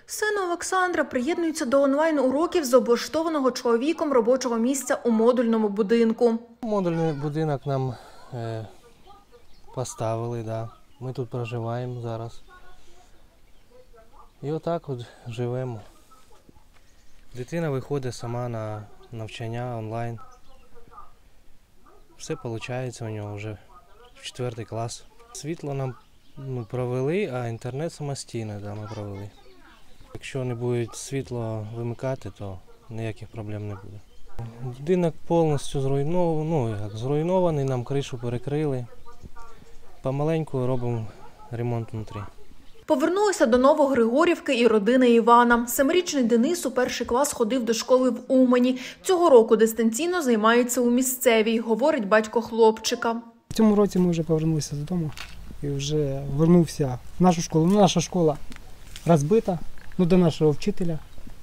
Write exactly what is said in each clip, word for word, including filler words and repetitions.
Син Олександра приєднується до онлайн-уроків з облаштованого чоловіком робочого місця у модульному будинку. Модульний будинок нам е, поставили, да. Ми тут проживаємо зараз. І отак от живемо. Дитина виходить сама на навчання онлайн. Все виходить у нього вже в четвертий клас. Світло нам ну, провели, а інтернет самостійно да, ми провели. Якщо не будуть світло вимикати, то ніяких проблем не буде. Будинок повністю зруйнований, ну, як зруйнований, нам кришу перекрили. Помаленьку робимо ремонт внутрі. Повернулися до Новогригорівки і родини Івана. Семирічний Денис у перший клас ходив до школи в Умані. Цього року дистанційно займається у місцевій, говорить батько хлопчика. В цьому році ми вже повернулися додому і вже вернувся в нашу школу. Ну, наша школа розбита, ну, до нашого вчителя.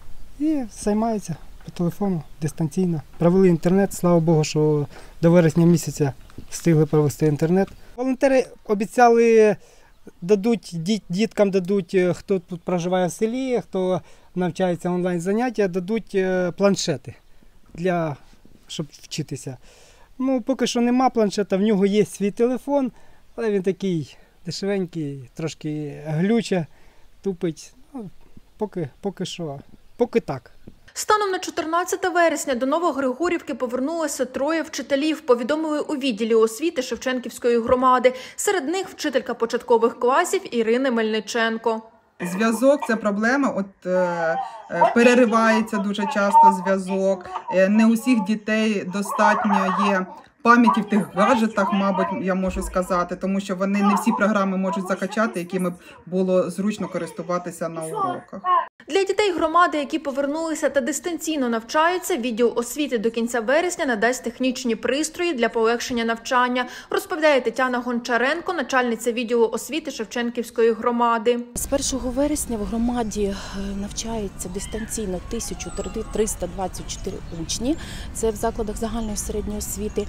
І займається по телефону дистанційно. Провели інтернет, слава Богу, що до вересня місяця встигли провести інтернет. Волонтери обіцяли, дадуть діткам, дадуть, хто тут проживає в селі, хто навчається онлайн-заняття, дадуть планшети, для, щоб вчитися. Ну, поки що нема планшета, в нього є свій телефон, але він такий дешевенький, трошки глюче, тупить. Ну, поки, поки що, поки так. Станом на чотирнадцяте вересня до Новогригорівки повернулося троє вчителів, повідомили у відділі освіти Шевченківської громади. Серед них вчителька початкових класів Ірина Мельниченко. Зв'язок – це проблема, от е, переривається дуже часто зв'язок. Е, не у всіх дітей достатньо є пам'яті в тих гаджетах, мабуть, я можу сказати, тому що вони не всі програми можуть закачати, якими б було зручно користуватися на уроках. Для дітей громади, які повернулися та дистанційно навчаються, відділ освіти до кінця вересня надасть технічні пристрої для полегшення навчання, розповідає Тетяна Гончаренко, начальниця відділу освіти Шевченківської громади. З першого вересня в громаді навчається дистанційно тисяча триста двадцять чотири учні, це в закладах загальної середньої освіти,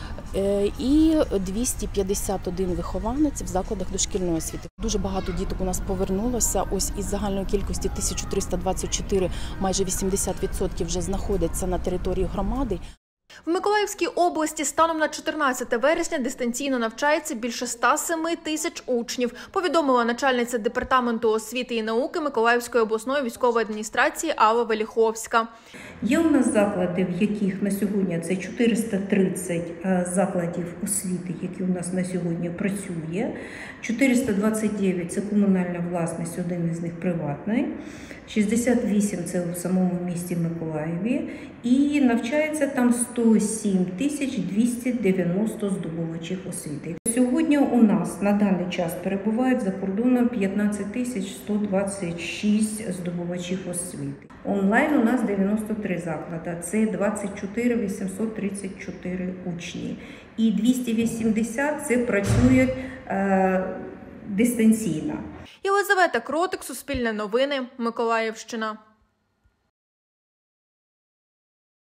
і двісті п'ятдесят один вихованець в закладах дошкільної освіти. Дуже багато діток у нас повернулося, ось із загальної кількості тисяча триста двадцять чотири, майже вісімдесят відсотків вже знаходяться на території громади. В Миколаївській області станом на чотирнадцяте вересня дистанційно навчається більше ста семи тисяч учнів, повідомила начальниця департаменту освіти і науки Миколаївської обласної військової адміністрації Алла Веліховська. Є у нас заклади, в яких на сьогодні це чотириста тридцять закладів освіти, які у нас на сьогодні працює. чотириста двадцять дев'ять – це комунальна власність, один із них приватний. шістдесят вісім – це у самому місті Миколаєві. І навчається там сто сім тисяч двісті дев'яносто здобувачів освіти. Сьогодні у нас на даний час перебувають за кордоном п'ятнадцять тисяч сто двадцять шість здобувачів освіти. Онлайн у нас дев'яносто три заклади, це двадцять чотири тисячі вісімсот тридцять чотири учні. І двісті вісімдесят – це працюють е, дистанційно. Єлизавета Кротик, Суспільне новини, Миколаївщина.